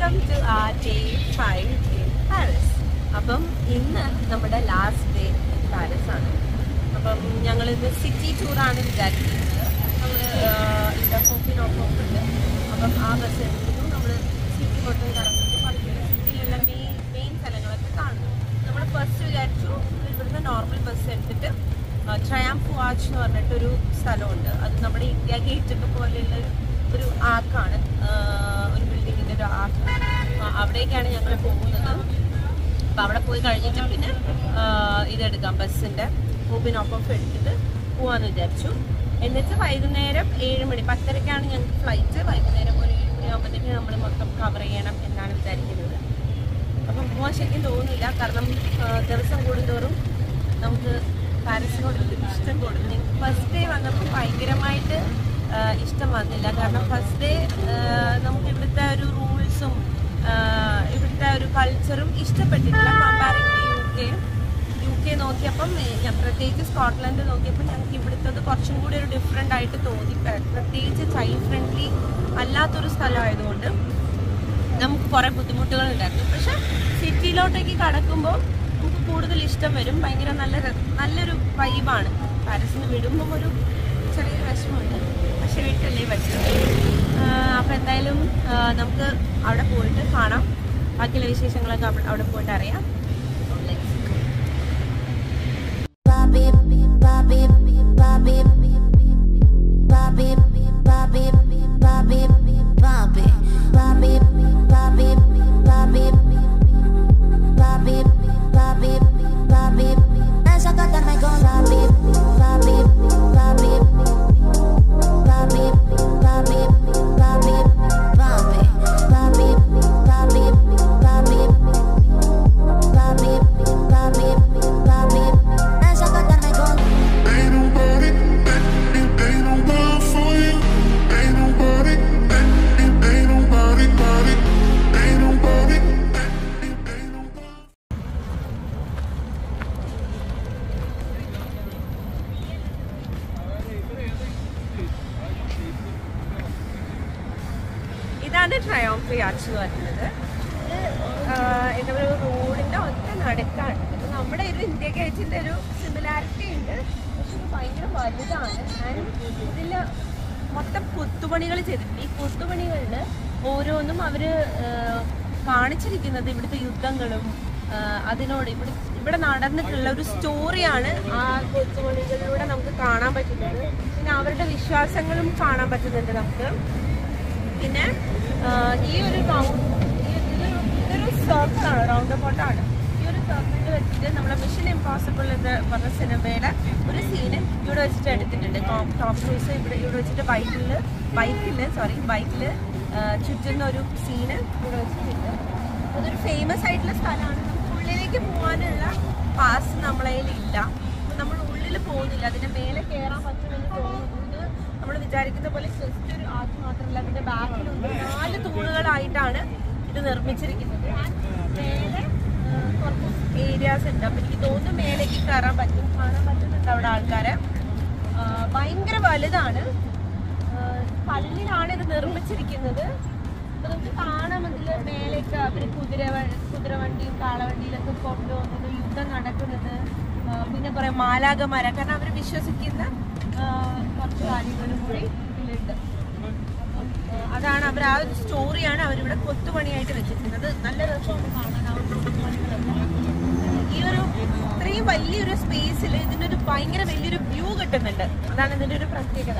Welcome to our day 5 in Paris. അപ്പം ഇന്ന് നമ്മുടെ ലാസ്റ്റ് ഡേ പാരീസ് ആണ്. അപ്പം ഞങ്ങളിന്ന് സിറ്റി ടൂറാണ് വിചാരിക്കുന്നത്. നമ്മൾ ഇവിടെ ഹോപ്പിനൊപ്പം ഉണ്ട്. അപ്പം ആ ബസ് എടുക്കുന്നു, നമ്മൾ സിറ്റി മൊത്തം കറങ്ങുന്നു, പഠിക്കുന്നു, സിറ്റിയിലുള്ള മെയിൻ സ്ഥലങ്ങളൊക്കെ കാണുന്നു. നമ്മൾ ഫസ്റ്റ് വിചാരിച്ചു ഇവിടുന്ന് നോർമൽ ബസ് എടുത്തിട്ട് ട്രയംഫ് ആർച്ച് എന്ന് പറഞ്ഞിട്ടൊരു സ്ഥലമുണ്ട്. അത് നമ്മുടെ ഇന്ത്യ ഗേറ്റൊക്കെ പോലെയുള്ള ഒരു ആർക്കാണ്, ഒരു ബിൽഡിങ്ങിൻ്റെ ഒരു ആർക്ക്. അവിടേക്കാണ് ഞങ്ങൾ പോകുന്നത്. അപ്പം അവിടെ പോയി കഴിഞ്ഞിട്ട് പിന്നെ ഇതെടുക്കാം, ബസ്സിൻ്റെ ഹോപ്പിനൊപ്പം എടുത്തിട്ട് പോകാമെന്ന് വിചാരിച്ചു. എന്നിട്ട് വൈകുന്നേരം 7 മണി 10:30ക്കാണ് ഞങ്ങൾക്ക് ഫ്ലൈറ്റ്. വൈകുന്നേരം ഒരു 7 മണിയാകുമ്പോഴത്തേക്ക് നമ്മൾ മൊത്തം കവർ ചെയ്യണം എന്നാണ് വിചാരിക്കുന്നത്. അപ്പം പോകാൻ ശരിക്കും തോന്നുന്നില്ല, കാരണം ദിവസം കൂടുന്തോറും നമുക്ക് പാരീസിനോട് ഇഷ്ടം കൂടുന്നു. ഫസ്റ്റ് ഡേ വന്നപ്പോൾ ഭയങ്കരമായിട്ട് ഇഷ്ടം വന്നില്ല, കാരണം ഫസ്റ്റ് ഡേ നമുക്ക് ഇവിടുത്തെ ഒരു റൂൾസും ഇവിടുത്തെ ഒരു കൾച്ചറും ഇഷ്ടപ്പെട്ടിട്ടില്ല. കമ്പാരിറ്റീവ് യു കെ നോക്കിയപ്പം, പ്രത്യേകിച്ച് സ്കോട്ട്ലൻഡ് നോക്കിയപ്പോൾ ഞങ്ങൾക്ക് ഇവിടുത്തെ കുറച്ചും കൂടി ഒരു ഡിഫറെൻ്റ് ആയിട്ട് തോന്നി. പ്രത്യേകിച്ച് ചൈൽഡ് ഫ്രണ്ട്ലി അല്ലാത്തൊരു സ്ഥലമായതുകൊണ്ട് നമുക്ക് കുറേ ബുദ്ധിമുട്ടുകളുണ്ടായിരുന്നു. പക്ഷെ സിറ്റിയിലോട്ടേക്ക് കടക്കുമ്പോൾ നമുക്ക് കൂടുതൽ ഇഷ്ടം വരും. ഭയങ്കര നല്ലൊരു വൈബാണ്. പാരീസിന് വിടുമ്പം ഒരു ചെറിയൊരു വിഷമമുണ്ട്, പക്ഷെ വീട്ടിലല്ലേ പറ്റും. അപ്പോൾ എന്തായാലും നമുക്ക് അവിടെ പോയിട്ട് കാണാം, ബാക്കിയുള്ള വിശേഷങ്ങളൊക്കെ അവിടെ പോയിട്ട് അറിയാം. ഇതാണ് ട്രയംഫൽ ആർച്ച് എന്ന് പറയുന്നത്. എന്താ പറയുക, റോഡിൻ്റെ ഒറ്റ നടുക്കാണ്. നമ്മുടെ ഒരു ഇന്ത്യ ഗേറ്റിൻ്റെ ഒരു സിമിലാരിറ്റി ഉണ്ട്, പക്ഷെ ഇത് ഭയങ്കര വലുതാണ്. ആൻഡ് ഇതിൽ മൊത്തം കൊത്തുപണികൾ ചെയ്തിട്ടുണ്ട്. ഈ കൊത്തുപണികളിൽ ഓരോന്നും അവർ കാണിച്ചിരിക്കുന്നത് ഇവിടുത്തെ യുദ്ധങ്ങളും അതിനോട് ഇവിടെ നടന്നിട്ടുള്ള ഒരു സ്റ്റോറിയാണ് ആ കൊത്തുപണികളിലൂടെ നമുക്ക് കാണാൻ പറ്റുന്നത്. പിന്നെ അവരുടെ വിശ്വാസങ്ങളും കാണാൻ പറ്റുന്നുണ്ട് നമുക്ക്. പിന്നെ ഈ ഒരു ഇതൊരു സർക്കിളാണ്, റൗണ്ട് അബൌട്ടാണ്. ഈ ഒരു സർക്കിളിൽ വെച്ചിട്ട് നമ്മുടെ മിഷൻ ഇമ്പോസിബിൾ എന്ന് പറഞ്ഞ സിനിമയുടെ ഒരു സീന് ഇവിടെ വെച്ചിട്ട് എടുത്തിട്ടുണ്ട്. ടോം ക്രൂസ് ഇവിടെ വെച്ചിട്ട് ബൈക്കിൽ ചുറ്റുന്ന ഒരു സീന് ഇവിടെ വെച്ചിട്ടുണ്ട്. അതൊരു ഫേമസ് ആയിട്ടുള്ള സ്ഥലമാണ്. നമുക്ക് ഉള്ളിലേക്ക് പോകാനുള്ള പാസ് നമ്മളെ ഇല്ല, നമ്മൾ ഉള്ളിൽ പോകുന്നില്ല. അതിൻ്റെ മേലെ കയറാൻ പറ്റുമെന്ന് തോന്നുന്നു. നമ്മൾ വിചാരിക്കുന്ന പോലെ ജസ്റ്റ് ഒരു ആർച്ച് മാത്രമല്ല, അതിൻ്റെ ബാക്കിൽ 4 തൂണുകളായിട്ടാണ് ഇത് നിർമ്മിച്ചിരിക്കുന്നത്. മേലെ കുറച്ച് ഏരിയാസ് ഉണ്ട്. അപ്പം എനിക്ക് തോന്നുന്നു മേലേക്ക് കാണാൻ പറ്റുന്നുണ്ട് അവിടെ ആൾക്കാരെ. ഭയങ്കര വലുതാണ്, കല്ലിലാണ് ഇത് നിർമ്മിച്ചിരിക്കുന്നത്. അപ്പം നമുക്ക് കാണാം അതിൽ മേലേക്ക് അവർ കുതിരവണ്ടിയും കാളവണ്ടിയിലൊക്കെ കൊണ്ടുപോകുന്നത്, യുദ്ധം നടക്കുന്നത്, പിന്നെ കുറേ മാലാഖമാര, കാരണം അവർ വിശ്വസിക്കുന്ന കുറച്ച് കാര്യങ്ങളും കൂടി ഇതിലുണ്ട്. അതാണ് അവർ ആ ഒരു സ്റ്റോറിയാണ് അവരിവിടെ കൊത്തുപണിയായിട്ട് വെച്ചിരിക്കുന്നത്. നല്ല രസമാണ് കാണാൻ ആ ഒരു കൊത്തുപണികളൊക്കെ. ഈ ഒരു ഇത്രയും വലിയൊരു സ്പേസിൽ ഇതിനൊരു ഭയങ്കര വലിയൊരു വ്യൂ കിട്ടുന്നുണ്ട്. അതാണ് ഇതിൻ്റെ ഒരു പ്രത്യേകത.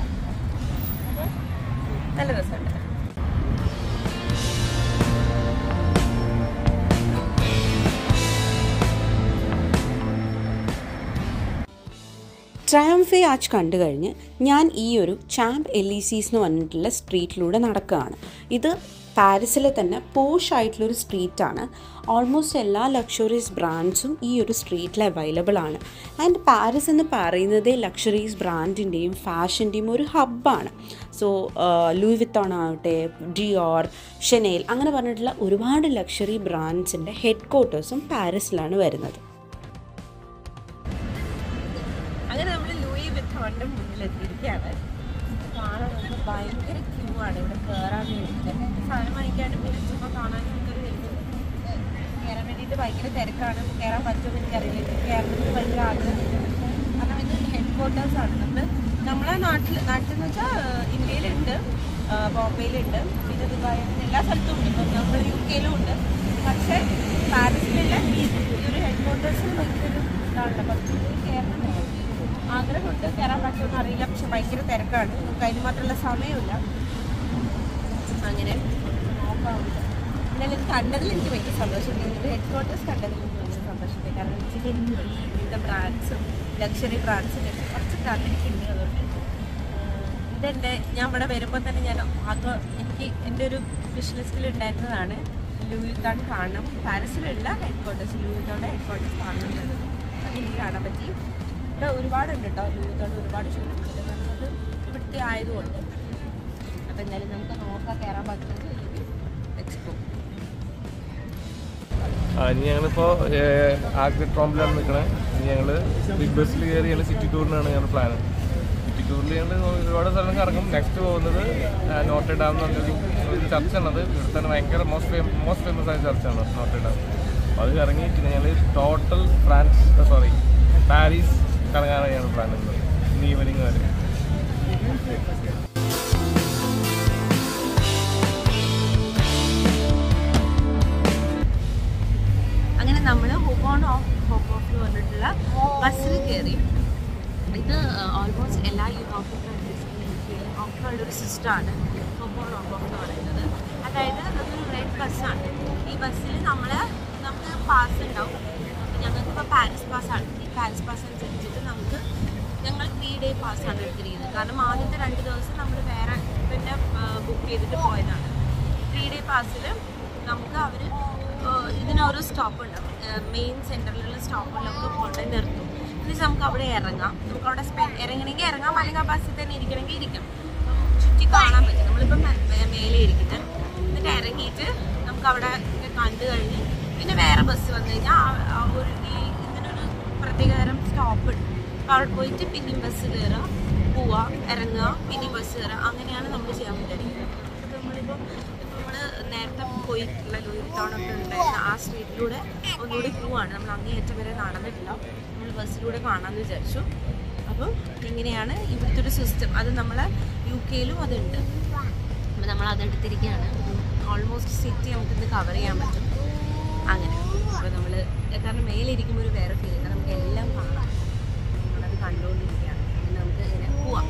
നല്ല രസമുണ്ട്. ട്രയംഫൽ ആർച്ച് കണ്ടു കഴിഞ്ഞ് ഞാൻ ഈ ഒരു ചാമ്പ് എലീസീസ് എന്ന് പറഞ്ഞിട്ടുള്ള സ്ട്രീറ്റിലൂടെ നടക്കുകയാണ്. ഇത് പാരീസിലെ തന്നെ പോഷ് ആയിട്ടുള്ളൊരു സ്ട്രീറ്റാണ്. ഓൾമോസ്റ്റ് എല്ലാ ലക്ഷറീസ് ബ്രാൻഡ്സും ഈ ഒരു സ്ട്രീറ്റിൽ അവൈലബിൾ ആണ്. ആൻഡ് പാരീസ് എന്ന് പറയുന്നത് ലക്ഷറീസ് ബ്രാൻഡിൻ്റെയും ഫാഷൻ്റെയും ഒരു ഹബ്ബാണ്. സോ ലൂയി വിത്തോൺ ആവട്ടെ, ഡിയോർ, ഷെനേൽ അങ്ങനെ പറഞ്ഞിട്ടുള്ള ഒരുപാട് ലക്ഷറി ബ്രാൻഡ്സിൻ്റെ ഹെഡ് ക്വാർട്ടേഴ്സും പാരീസിലാണ് വരുന്നത്. അങ്ങനെ നമ്മൾ ലൂയി വിത്തോണിൻ്റെ മുന്നിലെത്തിയിരിക്കുകയാണ്. കാണാൻ ഭയങ്കര ക്യൂ ആണ് ഇവിടെ കയറാൻ വേണ്ടിയിട്ട്. സാധനം വാങ്ങിക്കാനും പിന്നെ ചുമ്മാ കാണാനും നമുക്കൊരു കയറാൻ വേണ്ടിയിട്ട് ഭയങ്കര തിരക്കാണ്. കയറാൻ പറ്റുമെന്ന് എനിക്കറിയില്ല. കയറണമെന്ന് ഭയങ്കര ആഗ്രഹമുണ്ട്. കാരണം ഇത് ഹെഡ് ക്വാർട്ടേഴ്സാണ്. നമ്മളെ നാട്ടിലെന്ന് വെച്ചാൽ ഇന്ത്യയിലുണ്ട്, ബോംബെയിലുണ്ട്, പിന്നെ ദുബായ്, അങ്ങനെ എല്ലാ സ്ഥലത്തും ഉണ്ട്. ഇപ്പം നമ്മൾ UK-യിലും ഉണ്ട്. പക്ഷേ പാരീസിലുള്ള ഈ ഒരു ഹെഡ് ക്വാർട്ടേഴ്സിൽ ഭയങ്കര ഇതാണ്. അപ്പം കയറണം ആഗ്രഹമുണ്ട്. കയറാൻ പറ്റുമെന്ന് അറിയില്ല. പക്ഷെ ഭയങ്കര തിരക്കാണ്. നമുക്ക് അതിന് മാത്രമുള്ള സമയമില്ല. അങ്ങനെ നോക്കാറുണ്ട്. എന്നാലും ഇത് കണ്ടതിൽ എനിക്ക് ഭയങ്കര സന്തോഷമുണ്ട്. ഹെഡ് ക്വാർട്ടേഴ്സ് കണ്ടതിൽ എനിക്ക് ഭയങ്കര സന്തോഷമുണ്ട്. കാരണം ഇങ്ങനത്തെ ബ്രാൻഡ്സും ലക്ഷറി ബ്രാൻഡ്സും കുറച്ച് കണ്ടിട്ടുണ്ട്. അതുകൊണ്ട് ഞാൻ ഇവിടെ വരുമ്പോൾ തന്നെ ഞാൻ എനിക്ക് എൻ്റെ ഒരു വിഷ് ലിസ്റ്റിൽ ഉണ്ടായിരുന്നതാണ് ലൂയി വിത്തോൺ കാണണം. പാരീസിലുള്ള ഹെഡ് ക്വാർട്ടേഴ്സ്, ലൂയി വിത്തോണിൻ്റെ ഹെഡ് ക്വാർട്ടേഴ്സ് കാണുന്നുണ്ട്. അത് എനിക്ക് കാണാൻ പറ്റി. ഇവിടെ ഒരുപാടുണ്ട് കേട്ടോ, ലൂയി വിത്തോണിൻ്റെ ഒരുപാട് ഷോറൂംസ് ഉണ്ട്. അത് ഇവിടുത്തെ ആയതുകൊണ്ട്. അപ്പോൾ എന്തായാലും നമുക്ക് നോക്കാം കയറാൻ പറ്റുന്നത് എക്സ്പോ. ഇനി ഞങ്ങളിപ്പോൾ ആർക്ക് ദി ട്രോംഫിലാണ് നിൽക്കണത്. ഇനി ഞങ്ങൾ ബിഗ് ബസ്സിൽ കയറി ഞങ്ങൾ സിറ്റി ടൂറിനാണ് ഞങ്ങളുടെ പ്ലാൻ. സിറ്റി ടൂറിൽ ഞങ്ങൾ ഒരുപാട് സ്ഥലം കറങ്ങും. നെക്സ്റ്റ് പോകുന്നത് നോട്ടർഡാം എന്ന് പറഞ്ഞൊരു ചർച്ചാണത്. ഇവിടെ തന്നെ ഭയങ്കര മോസ്റ്റ് ഫേമസ് ആയ ചർച്ചാണ് നോട്ടർഡാം. അപ്പോൾ അത് കറങ്ങി പിന്നെ ഞങ്ങൾ ടോട്ടൽ പാരീസ് കറങ്ങാനാണ് ഞങ്ങൾ പ്ലാൻ ചെയ്യുന്നത് ഇന്ന് ഈവനിങ് വരെ. അങ്ങനെ നമ്മൾ ഹോപ്പ് ഓഫ് പറഞ്ഞിട്ടുള്ള ബസ്സിൽ കയറി. ഇത് ഓൾമോസ്റ്റ് എല്ലാ യൂറോപ്യൻ കൺട്രീസിലും ഓഫറുള്ളൊരു സിസ്റ്റമാണ് ഹോപ്പ് ഓഫ് എന്ന് പറയുന്നത്. അതായത് അതൊരു റെഡ് ബസ്സാണ്. ഈ ബസ്സിൽ നമുക്ക് പാസ് ഉണ്ടാവും. ഞങ്ങൾക്കിപ്പോൾ പാരീസ് പാസ്സാണ്. ഈ പാരീസ് പാസ് അനുസരിച്ചിട്ട് ഞങ്ങൾ 3 day പാസ്സാണ് എടുത്തിരിക്കുന്നത്. കാരണം ആദ്യത്തെ 2 ദിവസം നമ്മൾ വേറെ പിന്നെ ബുക്ക് ചെയ്തിട്ട് പോയതാണ്. 3 day പാസ്സിൽ നമുക്ക് അവർ ഇതിനോരോ സ്റ്റോപ്പ് ഉണ്ടാവും. മെയിൻ സെൻറ്ററിലുള്ള സ്റ്റോപ്പിൽ നമുക്ക് കൊണ്ടുപോയി നിർത്തും. എന്നിട്ട് നമുക്ക് അവിടെ ഇറങ്ങാം. നമുക്ക് അവിടെ ഇറങ്ങണമെങ്കിൽ ഇറങ്ങാം, അല്ലെങ്കിൽ ആ ബസ്സിൽ തന്നെ ഇരിക്കണമെങ്കിൽ ഇരിക്കാം. ചുറ്റി കാണാൻ പറ്റും. നമ്മളിപ്പം മേലെ ഇരിക്കുന്നത്. എന്നിട്ട് ഇറങ്ങിയിട്ട് നമുക്ക് അവിടെ കണ്ടു കഴിഞ്ഞ് പിന്നെ വേറെ ബസ് വന്നു കഴിഞ്ഞാൽ ഇതിനൊരു പ്രത്യേകതരം സ്റ്റോപ്പ് ഉണ്ട്. അപ്പോൾ അവിടെ പോയിട്ട് പിന്നെയും ബസ് കയറുക, പോവുക, ഇറങ്ങുക, പിന്നെയും ബസ് കയറുക. അങ്ങനെയാണ് നമ്മൾ ചെയ്യാൻ വിചാരിക്കുന്നത്. അപ്പോൾ നമ്മൾ നേരത്തെ പോയിട്ടുള്ള ലൂയി വിത്തോണൊക്കെ ഉണ്ടായിരുന്ന ആ സ്ട്രീറ്റിലൂടെ ഒന്നുകൂടി ക്രൂ ആണ്. നമ്മൾ അങ്ങേയറ്റം വരെ നടന്നിട്ടില്ല. നമ്മൾ ബസ്സിലൂടെ കാണാമെന്ന് വിചാരിച്ചു. അപ്പം ഇങ്ങനെയാണ് ഇവിടുത്തെ ഒരു സിസ്റ്റം. അത് നമ്മളെ UK-യിലും അതുണ്ട്. അപ്പോൾ നമ്മൾ അതെടുത്തിരിക്കുകയാണ്. ഓൾമോസ്റ്റ് സിറ്റി നമുക്കിന്ന് കവർ ചെയ്യാൻ പറ്റും. അങ്ങനെ അപ്പോൾ നമ്മൾ കാരണം മേലിരിക്കുമ്പോൾ ഒരു വേറെ ഫീലിംഗ്. നമുക്ക് എല്ലാം കാണാം. നമ്മളത് കണ്ടുകൊണ്ടിരിക്കുകയാണ്. പിന്നെ നമുക്ക് ഇങ്ങനെ പോവാം.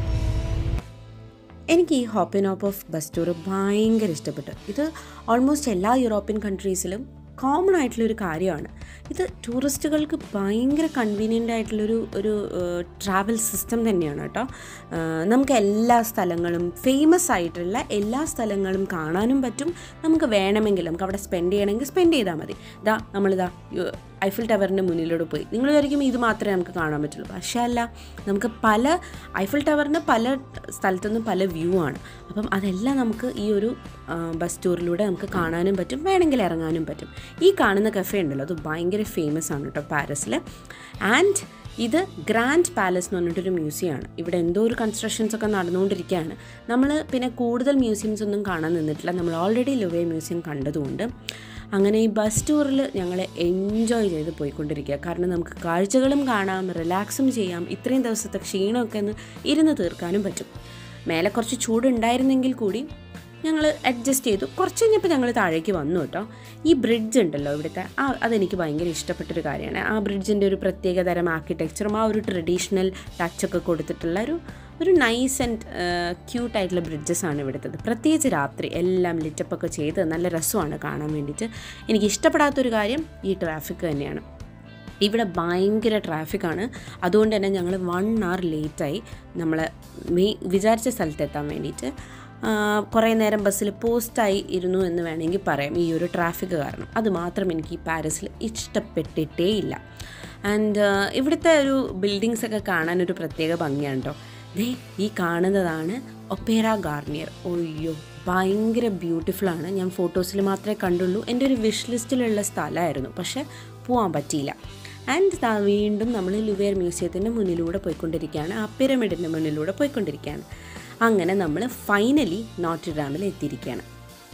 എനിക്ക് ഈ hop and hop off bus tour ഭയങ്കര ഇഷ്ടപ്പെട്ടു. ഇത് ഓൾമോസ്റ്റ് എല്ലാ യൂറോപ്യൻ കൺട്രീസിലും കോമൺ ആയിട്ടുള്ളൊരു കാര്യമാണ്. ഇത് ടൂറിസ്റ്റുകൾക്ക് ഭയങ്കര കൺവീനിയൻ്റ് ആയിട്ടുള്ളൊരു ട്രാവൽ സിസ്റ്റം തന്നെയാണ് കേട്ടോ. നമുക്ക് എല്ലാ സ്ഥലങ്ങളും ഫേമസ് ആയിട്ടുള്ള എല്ലാ സ്ഥലങ്ങളും കാണാനും പറ്റും. നമുക്ക് വേണമെങ്കിൽ നമുക്ക് അവിടെ സ്പെൻഡ് ചെയ്യണമെങ്കിൽ സ്പെൻഡ് ചെയ്താൽ മതി. നമ്മളിതാ ഐഫിൽ ടവറിൻ്റെ മുന്നിലൂടെ പോയി. നിങ്ങൾ വിചാരിക്കും ഇത് മാത്രമേ നമുക്ക് കാണാൻ പറ്റുള്ളൂ. പക്ഷേ അല്ല, നമുക്ക് ഐഫിൽ ടവറിന് പല സ്ഥലത്തുനിന്നും പല വ്യൂ ആണ്. അപ്പം അതെല്ലാം നമുക്ക് ഈ ഒരു ബസ് ടൂറിലൂടെ നമുക്ക് കാണാനും പറ്റും, വേണമെങ്കിൽ ഇറങ്ങാനും പറ്റും. ഈ കാണുന്ന കഫേ ഉണ്ടല്ലോ, അത് ഭയങ്കര ഫേമസ് ആണ് കേട്ടോ പാരീസിൽ. ആൻഡ് ഇത് ഗ്രാൻഡ് പാലസ് എന്ന് പറഞ്ഞിട്ടൊരു മ്യൂസിയമാണ്. ഇവിടെ എന്തോ ഒരു കൺസ്ട്രക്ഷൻസ് ഒക്കെ നടന്നുകൊണ്ടിരിക്കുകയാണ്. നമ്മൾ പിന്നെ കൂടുതൽ മ്യൂസിയംസ് ഒന്നും കാണാൻ നിന്നിട്ടില്ല. നമ്മൾ ഓൾറെഡി ലുവേ മ്യൂസിയം കണ്ടതുകൊണ്ട് അങ്ങനെ ഈ ബസ് ടൂറിൽ ഞങ്ങൾ എൻജോയ് ചെയ്ത് പോയിക്കൊണ്ടിരിക്കുക. കാരണം നമുക്ക് കാഴ്ചകളും കാണാം, റിലാക്സും ചെയ്യാം, ഇത്രയും ദിവസത്തെ ക്ഷീണമൊക്കെ ഒന്ന് ഇരുന്ന് തീർക്കാനും പറ്റും. മേലെ കുറച്ച് ചൂടുണ്ടായിരുന്നെങ്കിൽ കൂടി ഞങ്ങൾ അഡ്ജസ്റ്റ് ചെയ്തു. കുറച്ച് കഴിഞ്ഞപ്പോൾ ഞങ്ങൾ താഴേക്ക് വന്നു കേട്ടോ. ഈ ബ്രിഡ്ജ് ഉണ്ടല്ലോ ഇവിടുത്തെ, അതെനിക്ക് ഭയങ്കര ഇഷ്ടപ്പെട്ടൊരു കാര്യമാണ്. ആ ബ്രിഡ്ജിൻ്റെ ഒരു പ്രത്യേകതരം ആർക്കിടെക്ചറും ആ ഒരു ട്രഡീഷണൽ ടച്ചൊക്കെ കൊടുത്തിട്ടുള്ള ഒരു നൈസ് ആൻഡ് ക്യൂട്ടായിട്ടുള്ള ബ്രിഡ്ജസാണ് ഇവിടുത്തത്. പ്രത്യേകിച്ച് രാത്രി എല്ലാം ലിറ്റപ്പൊക്കെ ചെയ്ത് നല്ല രസമാണ് കാണാൻ വേണ്ടിയിട്ട്. എനിക്ക് ഇഷ്ടപ്പെടാത്തൊരു കാര്യം ഈ ട്രാഫിക് തന്നെയാണ്. ഇവിടെ ഭയങ്കര ട്രാഫിക്കാണ്. അതുകൊണ്ട് തന്നെ ഞങ്ങൾ 1 hour ലേറ്റായി നമ്മൾ വിചാരിച്ച സ്ഥലത്തെത്താൻ വേണ്ടിയിട്ട്. കുറേ നേരം ബസ്സിൽ പോസ്റ്റായി ഇരുന്നു എന്ന് വേണമെങ്കിൽ പറയാം ഈ ഒരു ട്രാഫിക് കാരണം. അതുമാത്രം എനിക്ക് ഈ പാരീസിൽ ഇഷ്ടപ്പെട്ടിട്ടേ ഇല്ല. ആൻഡ് ഇവിടുത്തെ ഒരു ബിൽഡിങ്സൊക്കെ കാണാനൊരു പ്രത്യേക ഭംഗിയാണ് കേട്ടോ. ഈ കാണുന്നതാണ് ഒപ്പേറ ഗാർണിയർ. ഒയ്യോ, ഭയങ്കര ബ്യൂട്ടിഫുള്ളാണ്. ഞാൻ ഫോട്ടോസിൽ മാത്രമേ കണ്ടുള്ളൂ. എൻ്റെ ഒരു വിഷ് ലിസ്റ്റിലുള്ള സ്ഥലമായിരുന്നു, പക്ഷേ പോകാൻ പറ്റിയില്ല. ആൻഡ് വീണ്ടും നമ്മൾ ലുവേർ മ്യൂസിയത്തിൻ്റെ മുന്നിലൂടെ പോയിക്കൊണ്ടിരിക്കുകയാണ്. ആ പിരമിഡിൻ്റെ മുന്നിലൂടെ പോയിക്കൊണ്ടിരിക്കുകയാണ്. അങ്ങനെ നമ്മൾ ഫൈനലി നോട്ടർഡാമിൽ എത്തിയിരിക്കുകയാണ്.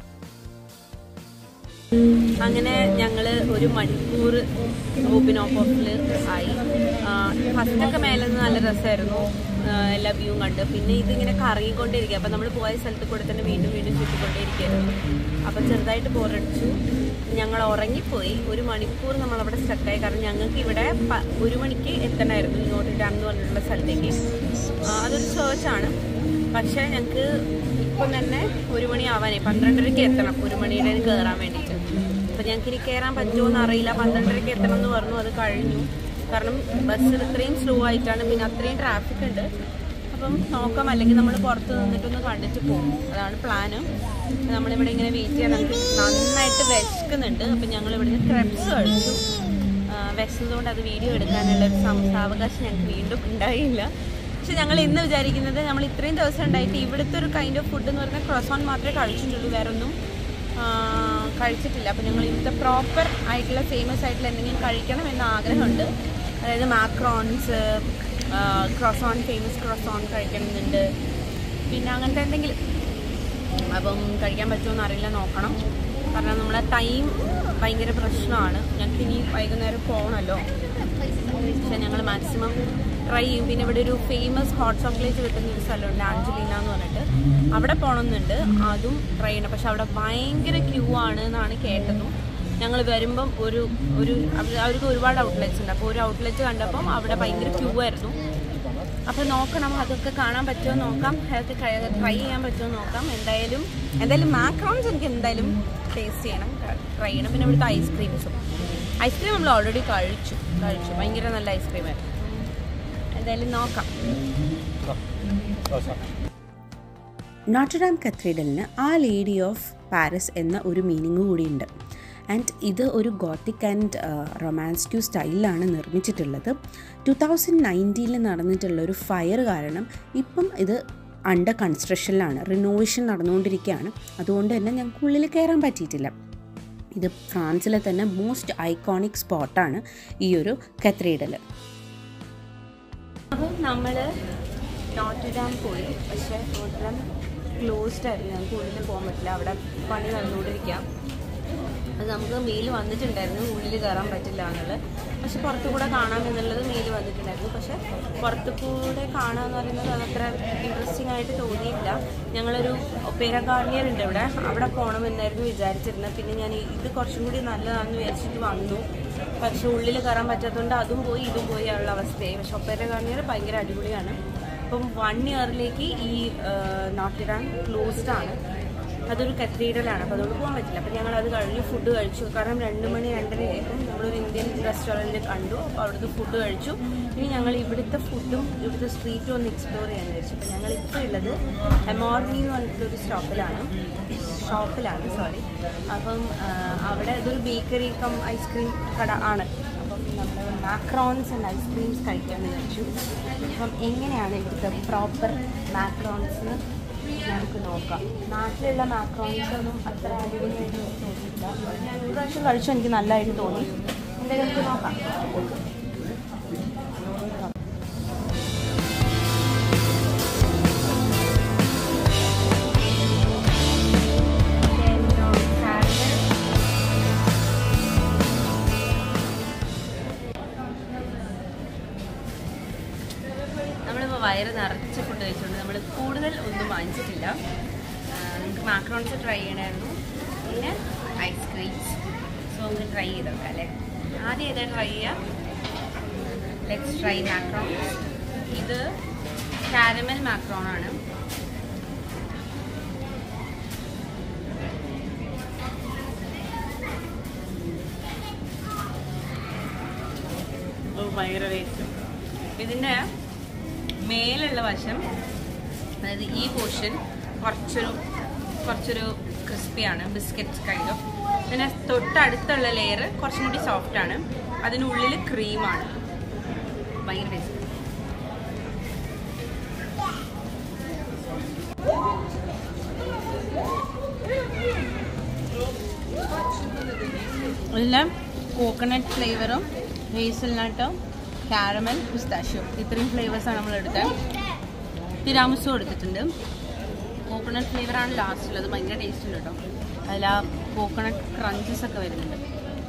അങ്ങനെ ഞങ്ങൾ ഒരു മണിക്കൂർ ഓപ്പൺ ഓഫിൽ ആയി. ഫസ്റ്റൊക്കെ മേലെ നിന്ന് നല്ല രസമായിരുന്നു, എല്ലാ വ്യൂവും കണ്ട്. പിന്നെ ഇതിങ്ങനെ കറങ്ങിക്കൊണ്ടിരിക്കുക. അപ്പം നമ്മൾ പോയ സ്ഥലത്ത് കൂടെ തന്നെ വീണ്ടും വീണ്ടും ചുറ്റിക്കൊണ്ടേയിരിക്കുകയായിരുന്നു. അപ്പം ചെറുതായിട്ട് ബോറടിച്ചു, ഞങ്ങൾ ഉറങ്ങിപ്പോയി. ഒരു മണിക്കൂർ നമ്മളവിടെ സ്റ്റക്കായി. കാരണം ഞങ്ങൾക്ക് ഇവിടെ 1 മണിക്ക് എത്തണമായിരുന്നു നോട്ടർഡാം എന്ന് പറഞ്ഞിട്ടുള്ള സ്ഥലത്തേക്ക്. അതൊരു ചേർച്ചാണ്. പക്ഷേ ഞങ്ങൾക്ക് ഇപ്പം തന്നെ 1 മണി ആവാനേ, 12:30 എത്തണം 1 മണിയുടെ കയറാൻ വേണ്ടിയിട്ട്. അപ്പം ഞങ്ങൾക്ക് ഇനി കയറാൻ പറ്റുമോ എന്നറിയില്ല. 12:30 എത്തണം എന്ന് പറഞ്ഞു, അത് കഴിഞ്ഞു. കാരണം ബസ് ഇത്രയും സ്ലോ ആയിട്ടാണ്, പിന്നെ അത്രയും ട്രാഫിക് ഉണ്ട്. അപ്പം നോക്കാം, അല്ലെങ്കിൽ നമ്മൾ പുറത്ത് നിന്നിട്ടൊന്ന് കണ്ടിട്ട് പോകും. അതാണ് പ്ലാന്. നമ്മളിവിടെ ഇങ്ങനെ വെയിറ്റ് ചെയ്യാൻ നമുക്ക് നന്നായിട്ട് വിശക്കുന്നുണ്ട്. അപ്പം ഞങ്ങളിവിടുന്ന് ക്രെപ്സ് കഴിച്ചു. വിശന്നതുകൊണ്ട് അത് വീഡിയോ എടുക്കാനുള്ള ഒരു സാവകാശം ഞങ്ങൾക്ക് വീണ്ടും ഉണ്ടായില്ല. പക്ഷെ ഞങ്ങൾ ഇന്ന് വിചാരിക്കുന്നത്, നമ്മൾ ഇത്രയും ദിവസം ഉണ്ടായിട്ട് ഇവിടുത്തെ ഒരു കൈൻഡ് ഓഫ് ഫുഡ് എന്ന് പറഞ്ഞാൽ ക്രോസോൺ മാത്രമേ കഴിച്ചിട്ടുള്ളൂ, വേറെ ഒന്നും കഴിച്ചിട്ടില്ല. അപ്പോൾ ഞങ്ങൾ ഇവിടുത്തെ പ്രോപ്പർ ആയിട്ടുള്ള ഫേമസ് ആയിട്ടുള്ള എന്തെങ്കിലും കഴിക്കണം എന്ന ആഗ്രഹമുണ്ട്. അതായത് മാക്രോൺസ്, ക്രോസോൺ, ഫേമസ് ക്രോസോൺ കഴിക്കണമെന്നുണ്ട്. പിന്നെ അങ്ങനത്തെ എന്തെങ്കിലും. അപ്പം കഴിക്കാൻ പറ്റുമോ എന്നറിയില്ല, നോക്കണം. കാരണം നമ്മളെ ടൈം ഭയങ്കര പ്രശ്നമാണ്. ഞങ്ങൾക്ക് ഇനി വൈകുന്നേരം പോകണമല്ലോ. പക്ഷേ ഞങ്ങൾ മാക്സിമം ട്രൈ ചെയ്യും. പിന്നെ ഇവിടെ ഒരു ഫേമസ് ഹോട്ട് ചോക്ലേറ്റ് കിട്ടുന്ന ഒരു സ്ഥലമുണ്ട്, ആഞ്ചലീന എന്ന് പറഞ്ഞിട്ട്. അവിടെ പോകണമെന്നുണ്ട്, അതും ട്രൈ ചെയ്യണം. പക്ഷെ അവിടെ ഭയങ്കര ക്യൂ ആണ് എന്നാണ് കേട്ടതും. ഞങ്ങൾ വരുമ്പം അവർക്ക് ഒരുപാട് ഔട്ട്ലെറ്റ്സ് ഉണ്ട്. അപ്പോൾ ഒരു ഔട്ട്ലെറ്റ് കണ്ടപ്പം അവിടെ ഭയങ്കര ക്യൂ ആയിരുന്നു. അപ്പോൾ നോക്കണം, അതൊക്കെ കാണാൻ പറ്റുമോ നോക്കാം, അതൊക്കെ ട്രൈ ചെയ്യാൻ പറ്റുമോ നോക്കാം. എന്തായാലും മാക്രോൺസ് എനിക്ക് എന്തായാലും ടേസ്റ്റ് ചെയ്യണം, ട്രൈ ചെയ്യണം. പിന്നെ ഇവിടുത്തെ ഐസ്ക്രീം നമ്മൾ ഓൾറെഡി കഴിച്ചു. ഭയങ്കര നല്ല ഐസ്ക്രീമായിരുന്നു. എന്തായാലും നോക്കാം. നോട്ടർഡാം കത്തീഡ്രലിന് ആ ലേഡി ഓഫ് പാരീസ് എന്ന ഒരു മീനിങ് കൂടിയുണ്ട്. ആൻഡ് ഇത് ഒരു ഗോത്തിക് ആൻഡ് റൊമാൻസ്ക്യൂ സ്റ്റൈലിലാണ് നിർമ്മിച്ചിട്ടുള്ളത്. 2019 നടന്നിട്ടുള്ള ഒരു ഫയർ കാരണം ഇപ്പം ഇത് അണ്ടർ കൺസ്ട്രക്ഷനിലാണ്, റിനോവേഷൻ നടന്നുകൊണ്ടിരിക്കുകയാണ്. അതുകൊണ്ട് തന്നെ ഞങ്ങൾക്ക് ഉള്ളിൽ കയറാൻ പറ്റിയിട്ടില്ല. ഇത് ഫ്രാൻസിലെ തന്നെ മോസ്റ്റ് ഐക്കോണിക് സ്പോട്ടാണ് ഈ ഒരു കത്തീഡ്രൽ. അപ്പം നമ്മൾ നോട്ടർഡാം പോയി. പക്ഷേ നോട്ടർഡാം ക്ലോസ്ഡ് ആയിരുന്നു, ഞങ്ങൾക്ക് ഉള്ളിൽ പോകാൻ പറ്റില്ല, അവിടെ പണി നടന്നുകൊണ്ടിരിക്കാം. അത് നമുക്ക് മെയിൽ വന്നിട്ടുണ്ടായിരുന്നു, ഉള്ളിൽ കയറാൻ പറ്റില്ല എന്നുള്ളത്. പക്ഷെ പുറത്തു കൂടെ കാണാം എന്നുള്ളത് മെയിൽ വന്നിട്ടുണ്ടായിരുന്നു. പക്ഷെ പുറത്തു കൂടെ കാണാമെന്ന് പറയുന്നത് അതത്ര ഇൻട്രസ്റ്റിംഗ് ആയിട്ട് തോന്നിയില്ല. ഞങ്ങളൊരു ഒപ്പേര ഗാർഡിയർ ഉണ്ട് ഇവിടെ, അവിടെ പോകണമെന്നായിരുന്നു വിചാരിച്ചിരുന്നത്. പിന്നെ ഞാൻ ഇത് കുറച്ചും കൂടി നല്ലതാണെന്ന് വിചാരിച്ചിട്ട് വന്നു. പക്ഷെ ഉള്ളിൽ കയറാൻ പറ്റാത്തതുകൊണ്ട് അതും പോയി ഇതും പോയി ഉള്ള അവസ്ഥയായി. പക്ഷെ ഒപ്പേര ഗാർഡിയർ ഭയങ്കര അടിപൊളിയാണ്. അപ്പം 1 ഇയറിലേക്ക് ഈ നോട്ടർഡാം ക്ലോസ്ഡ് ആണ്. അതൊരു കത്തീഡ്രലാണ്, അപ്പോൾ അതുകൊണ്ട് പോകാൻ പറ്റില്ല. അപ്പോൾ ഞങ്ങൾ അത് കഴിഞ്ഞ് ഫുഡ് കഴിച്ചു. കാരണം 2 മണി 2:30 ആയപ്പോൾ നമ്മളൊരു ഇന്ത്യൻ റെസ്റ്റോറൻറ്റ് കണ്ടു. അപ്പോൾ അവിടുത്തെ ഫുഡ് കഴിച്ചു. ഇനി ഞങ്ങൾ ഇവിടുത്തെ ഫുഡും ഇവിടുത്തെ സ്ട്രീറ്റും ഒന്ന് എക്സ്പ്ലോർ ചെയ്യാൻ വിചാരിച്ചു. അപ്പോൾ ഞങ്ങൾ ഇപ്പോൾ ഉള്ളത് എമോർണി എന്ന് പറഞ്ഞിട്ടൊരു ഷോപ്പിലാണ്. അപ്പം അവിടെ ഇതൊരു ബേക്കറി കം ഐസ്ക്രീം കട ആണ്. അപ്പം നമ്മൾ മാക്രോൺസ് ആൻഡ് ഐസ്ക്രീംസ് കഴിക്കാമെന്ന് വിചാരിച്ചു. അപ്പം എങ്ങനെയാണ് ഇവിടുത്തെ പ്രോപ്പർ മാക്രോൺസ് നമുക്ക് നോക്കാം. നാട്ടിലുള്ള മാക്രോൺസ് ഒന്നും അത്ര അടിപൊളിയായിട്ട് തോന്നിയില്ല. ഞാൻ ഒരു പ്രാവശ്യം കഴിച്ചു, എനിക്ക് നല്ലതായിട്ട് തോന്നി. എന്തായാലും നമുക്ക് നോക്കാം. നമ്മളിപ്പോൾ വയറ് നിറച്ച് ഫുഡ് കഴിച്ചുകൊണ്ട് നമ്മൾ കൂടുതൽ ഒന്നും വാങ്ങിച്ചിട്ടില്ല. നമുക്ക് മാക്രോൺസ് ട്രൈ ചെയ്യണമായിരുന്നു, പിന്നെ ഐസ്ക്രീംസ്. സോ നമുക്ക് ട്രൈ ചെയ്ത് നോക്കാം അല്ലേ. ആദ്യം ഏതാ ട്രൈ ചെയ്യാം? Let's try macarons. ഇത് കാരമൽ മാക്രോണാണ്. ഭയങ്കര വേസ്റ്റ്. ഇതിൻ്റെ മേലുള്ള വശം, അതായത് ഈ പോർഷൻ കുറച്ചൊരു ക്രിസ്പിയാണ്, ബിസ്ക്കറ്റ് കൈൻഡ് ഓഫ്. പിന്നെ തൊട്ടടുത്തുള്ള ലെയർ കുറച്ചും കൂടി സോഫ്റ്റാണ്, അതിനുള്ളിൽ ക്രീമാണ്. ഭയങ്കര ടേസ്റ്റ്. എല്ലാം കോക്കനട്ട് ഫ്ലേവറും ഹേസൽനട്ടും കാരമൽ പിസ്താഷ്യോ, ഇത്രയും ഫ്ലേവേഴ്സാണ് നമ്മൾ എടുത്തത്. തിരാമിസു കൊടുത്തിട്ടുണ്ട്. കോക്കനട്ട് ഫ്ലേവറാണ് ലാസ്റ്റിൽ, ഭയങ്കര ടേസ്റ്റ് ഉണ്ട് കേട്ടോ. അതിൽ ആ കോക്കനട്ട് ക്രഞ്ചസ് ഒക്കെ വരുന്നുണ്ട്.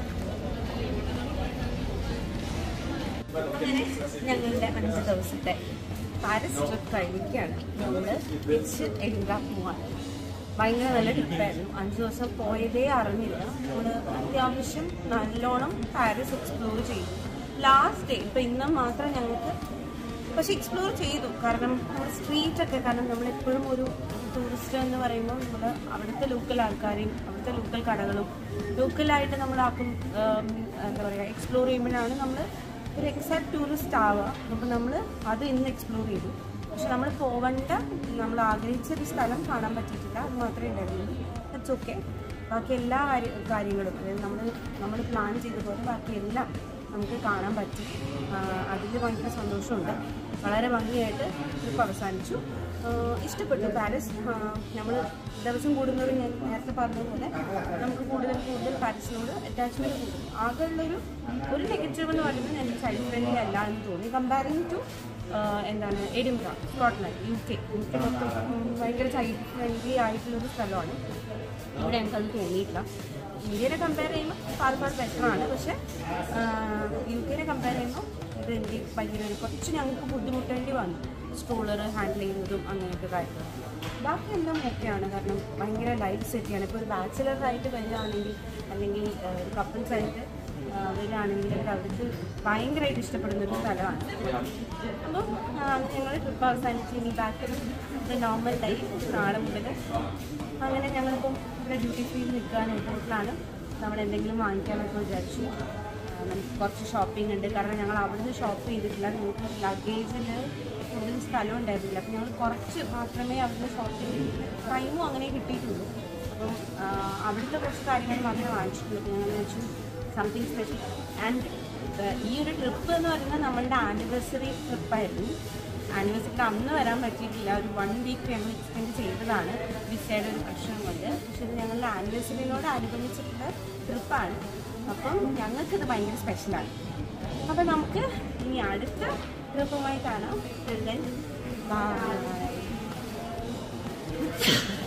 അങ്ങനെ ഞങ്ങളുടെ 5 ദിവസത്തെ പാരീസ് ട്രിപ്പ് കഴിഞ്ഞിരിക്കുകയാണ്. നമ്മൾ തിരിച്ച് എഡിൻബർഗ് പോവാണ്. ഭയങ്കര നല്ല ട്രിപ്പായിരുന്നു. 5 ദിവസം പോയതേ അറിഞ്ഞില്ല. നമ്മൾ അത്യാവശ്യം നല്ലോണം പാരീസ് എക്സ്പ്ലോർ ചെയ്തു. ലാസ്റ്റ് ഡേ ഇപ്പം ഇന്ന് മാത്രം ഞങ്ങൾക്ക് പക്ഷെ എക്സ്പ്ലോർ ചെയ്തു. കാരണം നമ്മുടെ സ്ട്രീറ്റൊക്കെ, കാരണം നമ്മളെപ്പോഴും ഒരു ടൂറിസ്റ്റ് എന്ന് പറയുമ്പോൾ നമ്മൾ അവിടുത്തെ ലോക്കൽ ആൾക്കാരെയും അവിടുത്തെ ലോക്കൽ കടകളും ലോക്കലായിട്ട് നമ്മളാക്കും എന്താ പറയുക എക്സ്പ്ലോർ ചെയ്യുമ്പോഴാണ് നമ്മൾ ഒരു എക്സാക്ട് ടൂറിസ്റ്റ് ആവുക. അപ്പോൾ നമ്മൾ അത് ഇന്ന് എക്സ്പ്ലോർ ചെയ്തു. പക്ഷെ നമ്മൾ പോവേണ്ട, നമ്മൾ ആഗ്രഹിച്ചൊരു സ്ഥലം കാണാൻ പറ്റിയിട്ടില്ല. അത് മാത്രമേ ഉണ്ടായിരുന്നുള്ളൂ. That's okay. ബാക്കി എല്ലാ കാര്യങ്ങളും, അതായത് നമ്മൾ പ്ലാൻ ചെയ്ത പോലെ ബാക്കിയെല്ലാം നമുക്ക് കാണാൻ പറ്റി. അതിൽ ഭയങ്കര സന്തോഷമുണ്ട്. വളരെ ഭംഗിയായിട്ട് ട്രിപ്പ് അവസാനിച്ചു. ഇഷ്ടപ്പെട്ടു പാരീസ്. നമ്മൾ ദിവസം കൂടുന്നവർ ഞാൻ നേരത്തെ പറഞ്ഞതുപോലെ നമുക്ക് കൂടുതൽ പാരീസിനോട് അറ്റാച്ച്മെൻറ്റ് കൂടും. ആകെയുള്ളൊരു നെഗറ്റീവ് എന്ന് പറയുന്നത് എനിക്ക് ചൈൽഡ് ഫ്രണ്ട്ലി അല്ല എന്ന് തോന്നി. കമ്പാരിങ് ടു എന്താണ് എഡിൻബർഗ്, സ്കോട്ട്ലൻഡ്, UK മൊത്തം ഭയങ്കര ചൈൽഡ് ഫ്രണ്ട്ലി ആയിട്ടുള്ളൊരു സ്ഥലമാണ്. ഇവിടെ എനിക്കത് തോന്നിയിട്ടില്ല. ഇന്ത്യനെ കമ്പയർ ചെയ്യുമ്പോൾ പാലക്കാട് ബെറ്ററാണ്. പക്ഷേ UK കമ്പയർ ചെയ്യുമ്പോൾ ഇത് എനിക്ക് ഭയങ്കര കുറച്ച് ഞങ്ങൾക്ക് ബുദ്ധിമുട്ടേണ്ടി വന്നു. സ്ട്രോളർ ഹാൻഡിൽ ചെയ്യുന്നതും അങ്ങനെയൊക്കെ കാര്യങ്ങൾ. ബാക്കി എല്ലാം ഓക്കെയാണ്. കാരണം ഭയങ്കര ലൈഫ് സെറ്റിയാണ്. ഇപ്പോൾ ഒരു ബാച്ചിലറായിട്ട് വരികയാണെങ്കിൽ അല്ലെങ്കിൽ ഒരു കപ്പിൾസായിട്ട് വരികയാണെങ്കിലൊക്കെ അവർക്ക് ഭയങ്കരമായിട്ട് ഇഷ്ടപ്പെടുന്നൊരു സ്ഥലമാണ്. അപ്പോൾ ഞങ്ങൾ ട്രിപ്പ് അവസാനിച്ച് ഇനി ബാക്കി നോർമൽ ലൈഫ് നാളെ മുതൽ. അങ്ങനെ ഞങ്ങളിപ്പം ഇവിടെ ഡ്യൂട്ടി ഫ്രീയിൽ നിൽക്കാനായിട്ടാണ്. നമ്മൾ എന്തെങ്കിലും വാങ്ങിക്കാനൊക്കെ വിചാരിച്ചു. നമുക്ക് കുറച്ച് ഷോപ്പിംഗ് ഉണ്ട്. കാരണം ഞങ്ങൾ അവിടുന്ന് ഷോപ്പ് ചെയ്തിട്ടില്ല. നമുക്ക് ലഗേജിൽ കൂടുതൽ സ്ഥലം ഉണ്ടായിരുന്നില്ല. അപ്പം ഞങ്ങൾ കുറച്ച് മാത്രമേ അവിടുന്ന് ഷോപ്പ് ചെയ്ത് ടൈമും അങ്ങനെ കിട്ടിയിട്ടുള്ളൂ. അപ്പം അവിടുത്തെ കുറച്ച് കാര്യങ്ങൾ മാത്രമേ വാങ്ങിച്ചിട്ടുള്ളൂ. അപ്പം ഞങ്ങൾ വെച്ചു സംതിങ് സ്പെഷ്യൽ. ആൻഡ് ഈ ഒരു ട്രിപ്പ് എന്ന് പറയുന്നത് നമ്മളുടെ ആനിവേഴ്സറി ട്രിപ്പായിരുന്നു. ആനിവേഴ്സറിക്ക് അന്ന് വരാൻ പറ്റിയിട്ടില്ല. ഒരു 1 വീക്ക് ഞങ്ങൾ എക്സ്റ്റെൻഡ് ചെയ്തതാണ് വിസയുടെ ഒരു പ്രശ്നം കൊണ്ട്. പക്ഷെ ഇത് ഞങ്ങളുടെ ആനിവേഴ്സറിനോട് അനുബന്ധിച്ചിട്ടുള്ള ട്രിപ്പാണ്. അപ്പം ഞങ്ങൾക്കിത് ഭയങ്കര സ്പെഷ്യലാണ്. അപ്പം നമുക്ക് ഇനി അടുത്ത ട്രിപ്പുമായി കാണാം. ബൈ.